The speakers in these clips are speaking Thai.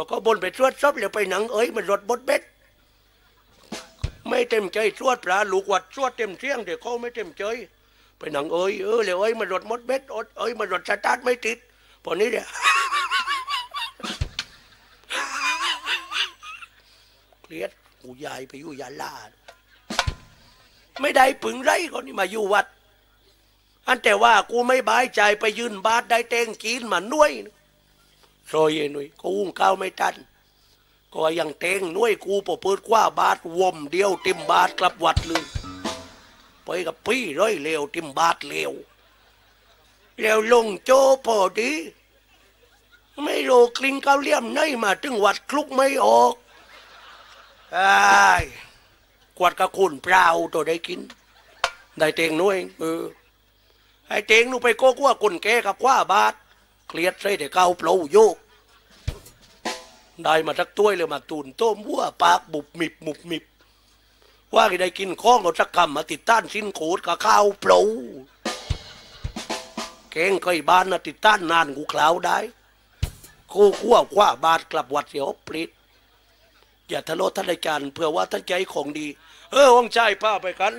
แล้วก็บนไปตรวจซบแล้วไปหนังมันรถบดเบ็ดไม่เต็มใจตรวจปลาลูกวัดตรวจเต็มเที่ยงเดี๋ยวเขาไม่เต็มใจไปหนังแล้วมันรถมดเบ็ดมันรถสตาร์ทไม่ติดพอนี้เดี๋ยวเครียดกูยายไปอยู่ยาลาไม่ได้ปึงไรก็นี่มาอยู่วัดอันแต่ว่ากูไม่บายใจไปยืนบาทได้เต้งกินมาหน่วยซอยหน่วยกูอุ้งข้าวไม่ทันก็ยังเต้งหน่วยกูปอเปิดกว่าบาทวมเดียวเต็มบาทกลับวัดเลยไปกับพี่ร้อยเลวเต็มบาทเลวแล้วลงโจพอดีไม่โลกลิงเกาเลี่ยมในมาถึงวัดคลุกไม่ออกกวาดกระคุณเปล่าตัวได้กินได้เต้งหน่วยไอ้เต้งนูไปโก้กว่ากุนแกกับกว่าบาทเครียดใส่แต่เกาเปล่าโยกได้มาทักตัวเลยมาตูนต้มวัวปากบุบมิบมุบมิบว่าได้กินข้องเอาสักคำมาติดต้านสิ้นโขดกับข้าวเปล่าแกงไก่บ้านนะติดต้านนานกูคลาวได้โก้กว่าบาทกลับวัดเสียวปลิดอย่าทะเลาะท่านอาจารย์เพื่อว่าท่านใจของดีองค์ชายพาไปกัน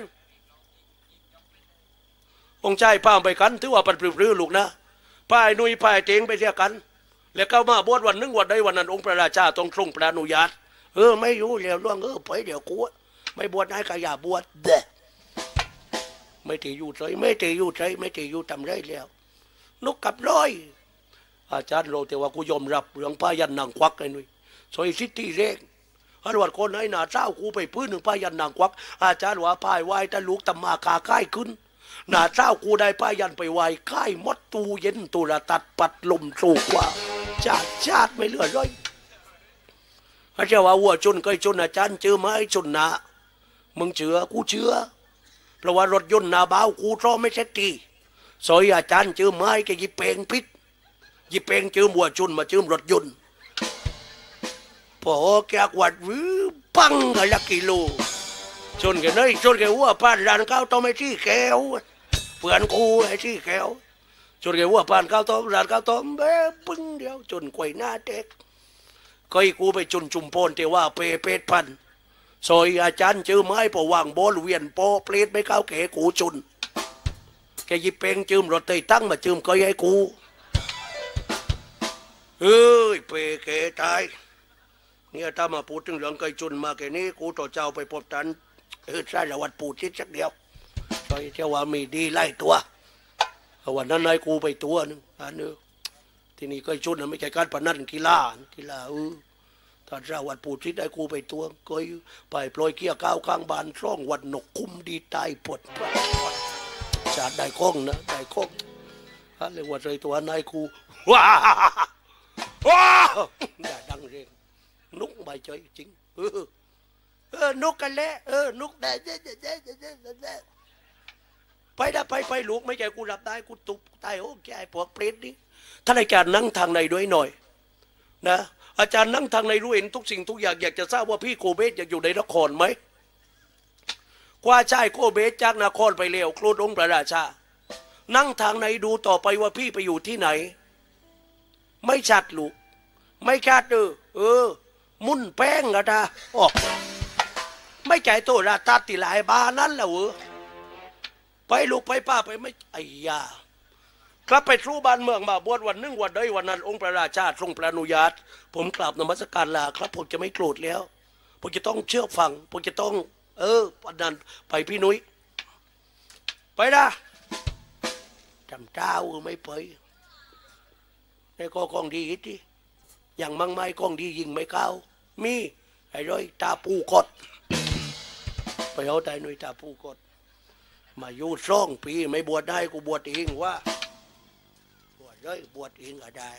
องค์ชายพาไปกันถือว่าปันปลื้ลูกนะพายนุยพายเจงไปเสียกันแล้วก็มาบวชวันนึงวันใดวันนั้นองค์พระราชาต้องทรงพระอนุญาตไม่รู้เรื่องล่วงไปเดี๋ยวกูไม่บวชให้ก็อย่าบวชเด้ไม่ตีอยู่ใจไม่ตีอยู่ใจไม่ตีอยู่ทำไรแล้วนกกับร้อยอาจารย์โรแต่ว่ากูยอมรับเรื่องพายันนางควักไอ้นุยซอยซิตี้เร่งอันวัดคนไหนหนาเจ้ากูไปพื้นหนึ่งพายันนางควักอาจารย์ว่าพายไหวแต่ลูกตำมาคาค่ายขึ้นหนาเจ้ากูได้พายันไปไหวค่ายมดตูเย็นตุระตัดปัดลมสูกว่าชาติไม่เหลือเลยพระเจ้าว่าวัวจนเคยจนอาจารย์เจอไหมจนนะมึงเชื่อกูเชื่อเพราะว่ารถยนต์นาบ้ากูรอไม่เสร็จทีซอยอาจารย์เจอไม้แกยิบเปงพิษยิบเปงเจอวัวจนมาเจอรถยนต์พอแกกวาดวิวปังกันละกิโลจนแกน้อยจนแกวัวผ่านร้านข้าวต้มไอ้ที่แก้วเพื่อนกูไอ้ที่แก้วจนแกวัวผ่านข้าวต้มร้านข้าวต้มปึ้งเดียวจนไกวหน้าเด็กก็ให้กูไปจนจุ่มโพนแต่ว่าเปรตพันซอยอาจารย์เจอไม้ปะวางบอลเวียนปอเปรตไม่เข้าแก่กูจุนแกยิบเปงจืมรถเตยตั้งมาจืมก็ให้กูเปเกตายเนี่ยถ้ามาพูดถึงเรื่องไก่จุนมาแค่นี้กูต่อเจ้าไปพบทันใช่ละวัดปูชิดสักเดียวซอยเจ้าว่ามีดีไล่ตัววันนั้นนายกูไปตัวนึงอันนี้ที่นี่ไก่จุนไม่ใช่การพนันกีฬาถ้าเจ้าวัดปูชิดได้กูไปตัวก็ไปปล่อยเกี้ยก้าวข้างบ้านช่องวัดหนกคุ้มดีตายปวดจาดได้ข้องนะได้ข้องเรียกว่าใจตัวนายกูว้าอย่าดังเร่งนุกใบใจจริงนุกกันแล้วนุกแต่ไปได้ไปลูกไม่ใจกูรับได้กูตุบตายโอ้แกไอ้พวกเปรตนี่ท่านอาจารย์นั่งทางในด้วยหน่อยนะอาจารย์นั่งทางในรู้เห็นทุกสิ่งทุกอย่างอยากจะทราบว่าพี่โกเบสอยากอยู่ในนครไหมกว่าชายโกเบสจากนครไปเร็วโคลดองค์พระราชานั่งทางในดูต่อไปว่าพี่ไปอยู่ที่ไหนไม่ชัดลูกไม่ชัดมุ่นแป้งอะนะไม่ใจโตราตาติหลายบานั้นแหละไปลูกไปป้าไปไม่ไอ้ยากลับไปทูบ้านเมืองมาบวชวันนึงวันใดวันนั้นองค์พระราชาทรงพระอนุญาตผมกราบนมัสการลาครับผมจะไม่โกรธแล้วผมจะต้องเชื่อฟังผมจะต้องวันนั้นไปพี่นุ้ยไปนะจำเจ้าไม่ไปในก็กองดีที่อย่างมั่งไม้กองดียิงไม่เข้ามีไอ้ร้อยตาปูกดไปเอาแต่หน่วยตาปูกดมาอยู่2 ปีไม่บวชได้กูบวชเองว่าบวชเลยบวชเองก็ได้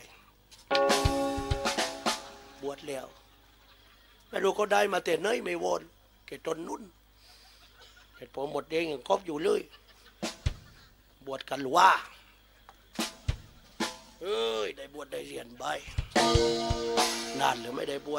บวชแล้วไม่รู้ก็ได้มาแต่เนยไม่วนแกตนนุ่นแกผมหมดเองยังครบอยู่เลยบวชกันว่าได้บวชได้เรียนใบนานหรือไม่ได้บวช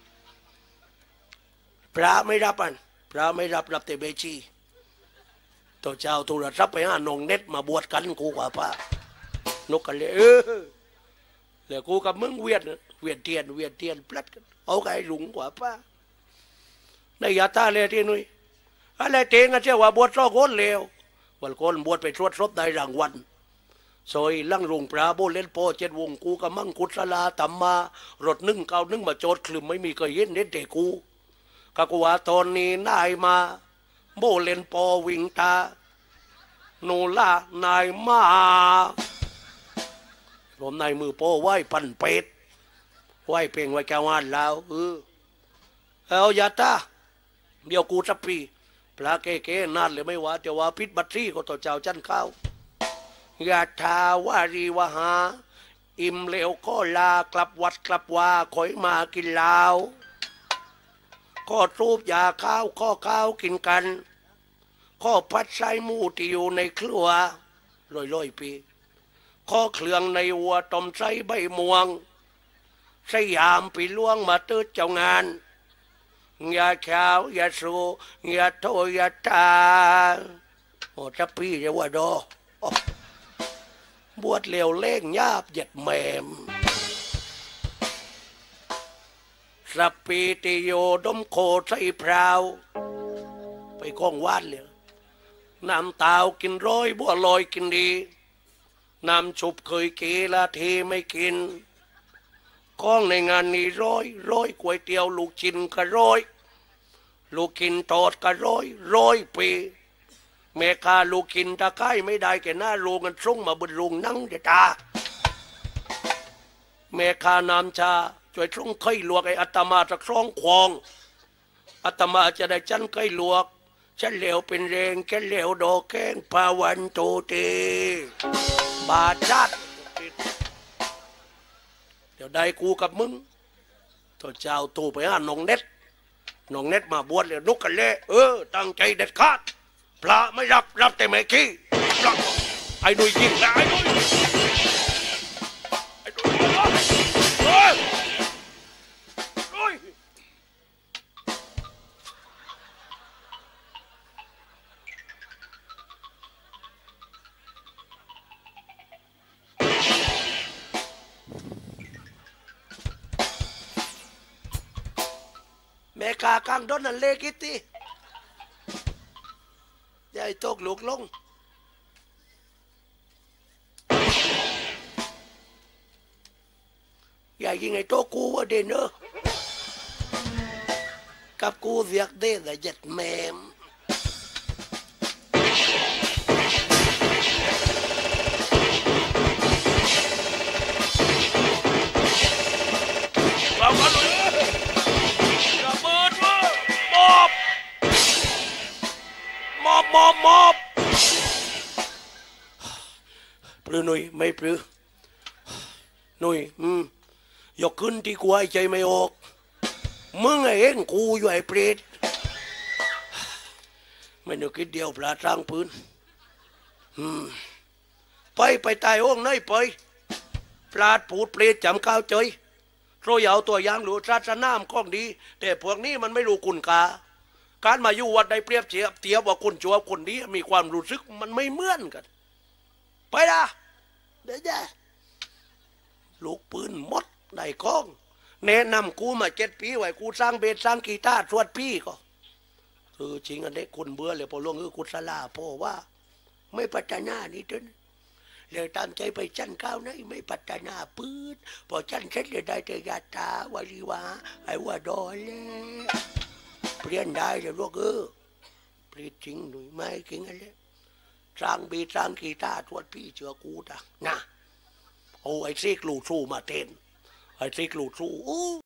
พระไม่รับพระไม่รับแต่เบชีตัวเจ้าโทรศัพท์ไปหานงเน็ตมาบวชกันกูกว่าพระนกกันเลยแล้วกูกับมึงเวียนเวียนเทียนพลัดกันเอาไก่หลุงกว่าป้าในยาตาเลยที่นุ้ยอะไรเตงกันเจ้าว่าบวชซ้อก้นเลววันก้นบวชไปตรวจสอบได้รางวัลซอยลั่งรุงปลาโบเล่นโปเจ็ดวงกูกำมั่งกุศลาตัมมารถนึ่งเกานึ่งมาโจดคลืมไม่มีเคยเห็นเด็ดเด็กกูกะกูว่าตอนนี้นายมาโบเล่นโปวิ่งตาโนล่านายมาผมนายมือโปไหวปันเป็ดไหวเพ่งไหวแก้วานแล้วเอาอย่าตาเดี๋ยวกูจะปีปลาเก๋ๆนั่นเลยไม่ว่าแต่ว่าพิษบัตรีก็ต่อเจ้าจันข้าวยาทาวารีวหาอิ่มเหลวก็ลากลับวัดกลับว่าคอยมากินเหล้าก็ทูบยาข้าวข้อข้าวกินกันข้อพัดไส้หมูที่อยู่ในครัวร้อยปีข้อเครื่องในวัวต้มไส้ใบม่วงสยามปีล่วงมาตื้อเจ้างานอย่าเช้าอย่าสูอย่าโทอย่าตาโอ้จะพี่จะว่าดอบวชเร็วเล่งยาบเหยียดแมมสัปปีติโยดมโคใส่พราวไปกองวานเลยน้ำตาวกินร้อยบัวลอยกินดีน้ำฉุบเคยกีละทีไม่กินกองในงานนี้ร้อยก๋วยเตี๋ยวลูกชิ้นก็ร้อยลูกกินทอดก็ร้อยปีแม่ค้าลูกกินตะไคร้ไม่ได้แก่หน้าโรงกันส่งมาบนโรงนั่งเดตาแม่ค้าน้ำชาช่วยส่งไข่ลวกไอ้อัตมาสักสองควงอัตมาจะได้จันไข่ลวกฉันเหลวเป็นแรงฉันเหลวดอกแกงพาวันโตเตบาดจัดเดี๋ยวได้กูกับมึงตัวเจ้าตู่ไปหาน้องเน็ตมาบวชเลยนุกกันเลยตั้งใจเด็ดขาดพระไม่รับแต่ไม่ขี้ไอ้หนุ่ยยิงนะไอ้หนุ่ยแม่กากลางด้นนั่นเล็กทียายตกลูกลงยายยิงไอ้โตกูว่าเดนเนอร์กับกูเรียกได้แต่ยัดแมมเรามาเลยระเบิดว่ามอบปลื้หนุ่ยไม่ปลื้หนุ่ยยกขึ้นที่กูหายใจไม่ออกมึงไอ้เองกูอยู่ไอ้เปรตไม่นึกคิดเดียวปลาทางพื้นไปตายห้องไหนไปปลาปูดเปรตจำข้าวเจยโรยเอาตัวอย่างหรือศาสนามก้องดีแต่พวกนี้มันไม่รู้คุณกาการมาอยู่วัดได้เปรียบเทียบว่าคนชั่วคนนี้มีความรู้สึกมันไม่เหมือนกันไปนะเดี๋ยวลูกปืนมดได้กล้องแนะนำกูมา7 ปีไว้กูสร้างเบสสร้างกีตาร์สวดพี่ก็จริงอันนี้คนเบื่อเลยพอล่วงกุศลาพ่อว่าไม่พัฒนานี่จนเลยตามใจไปชั้นก้าวนะไม่พัฒนาปืดพอชั้นเสร็จเลยได้แต่ยาตาวารีวาไอ้ว่าดอเลยเปลี่ยนได้เลยลูกเปลี่ยนจริงหนุ่ยไม่จริงอะไรสร้างเบสสร้างกีตาร์สวดพี่เชื่อกูนะโอ้ไอ้ซิกลูสู้มาเต้นไอ้ซิกลูสู้